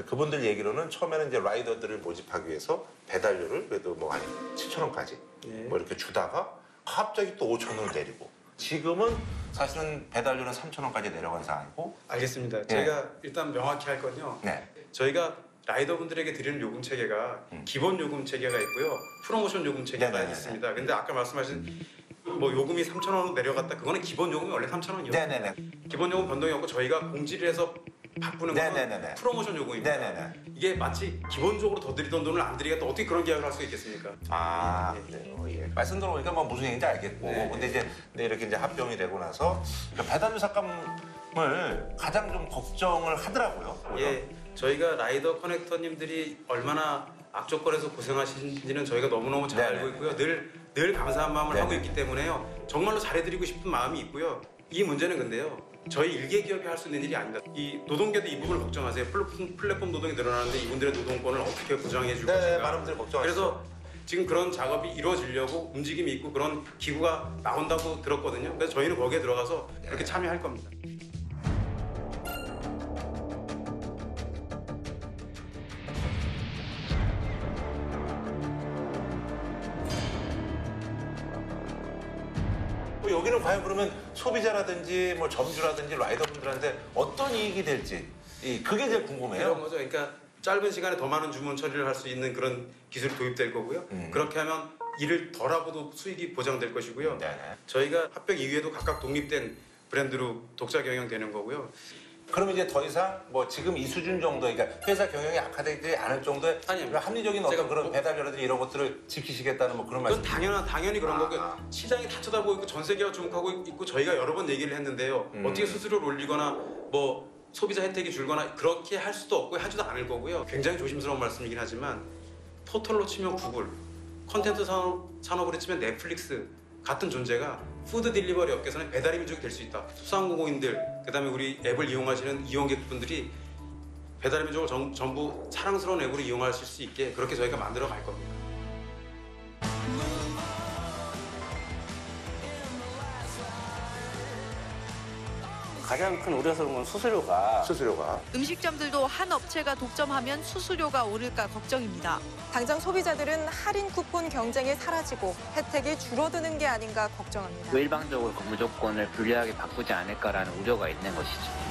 그분들 얘기로는 처음에는 이제 라이더들을 모집하기 위해서 배달료를 그래도 뭐 한 7,000원까지 뭐 이렇게 주다가 갑자기 또 5,000원을 내리고 지금은 사실은 배달료는 3,000원까지 내려간 상황이고. 알겠습니다. 제가 일단 명확히 할 건요. 저희가 라이더분들에게 드리는 요금 체계가 기본 요금 체계가 있고요. 프로모션 요금 체계가 있습니다. 근데 아까 말씀하신 뭐 요금이 3,000원으로 내려갔다. 그거는 기본 요금이 원래 3,000원이요. 기본 요금 변동이 없고 저희가 공지를 해서 바꾸는 건 프로모션 요금입니다. 이게 마치 기본적으로 더 드리던 돈을 안 드리겠다. 어떻게 그런 계약을 할 수 있겠습니까? 예. 말씀 들어보니까 뭐 무슨 얘기인지 알겠고. 근데 이제 이렇게 이제 합병이 되고 나서 배달료 삭감을 가장 좀 걱정을 하더라고요. 예, 저희가 라이더 커넥터님들이 얼마나 악조건에서 고생하시는지는 저희가 너무너무 잘 알고 있고요. 늘 감사한 마음을 하고 있기 때문에요. 정말로 잘해드리고 싶은 마음이 있고요. 이 문제는 근데요. 저희 일개 기업이 할 수 있는 일이 아닙니다. 이 노동계도 이 부분을 걱정하세요. 플랫폼 노동이 늘어나는데 이분들의 노동권을 어떻게 보장해 줄 것인가. 많은 분들이 걱정하시죠. 그래서 지금 그런 작업이 이루어지려고 움직임이 있고 그런 기구가 나온다고 들었거든요. 그래서 저희는 거기에 들어가서 그렇게 참여할 겁니다. 여기는 과연 그러면 소비자라든지 뭐 점주라든지 라이더분들한테 어떤 이익이 될지 그게 제일 궁금해요. 그런 거죠. 그러니까 짧은 시간에 더 많은 주문 처리를 할 수 있는 그런 기술이 도입될 거고요. 그렇게 하면 일을 덜하고도 수익이 보장될 것이고요. 저희가 합병 이후에도 각각 독립된 브랜드로 독자 경영되는 거고요. 그럼 이제 더 이상 뭐 지금 이 수준 정도, 그러니까 회사 경영이 악화되지 않을 정도의 합리적인 어떤 그런 배달료라든지 이런 것들을 지키시겠다는 뭐 그런 말씀. 당연히 그런 거고요. 시장이 다 쳐다보고 있고 전 세계가 주목하고 있고 저희가 여러 번 얘기를 했는데요. 어떻게 수수료를 올리거나 뭐 소비자 혜택이 줄거나 그렇게 할 수도 없고 하지도 않을 거고요. 굉장히 조심스러운 말씀이긴 하지만 토털로 치면 구글, 컨텐츠 산업으로 치면 넷플릭스 같은 존재가 푸드 딜리버리 업계에서는 배달의 민족이 될 수 있다. 소상공인들, 그다음에 우리 앱을 이용하시는 이용객분들이 배달의 민족을 전부 사랑스러운 앱으로 이용하실 수 있게 그렇게 저희가 만들어 갈 겁니다. 가장 큰 우려스러운 건 수수료가. 음식점들도 한 업체가 독점하면 수수료가 오를까 걱정입니다. 당장 소비자들은 할인 쿠폰 경쟁이 사라지고 혜택이 줄어드는 게 아닌가 걱정합니다. 일방적으로 근무 조건을 불리하게 바꾸지 않을까라는 우려가 있는 것이죠.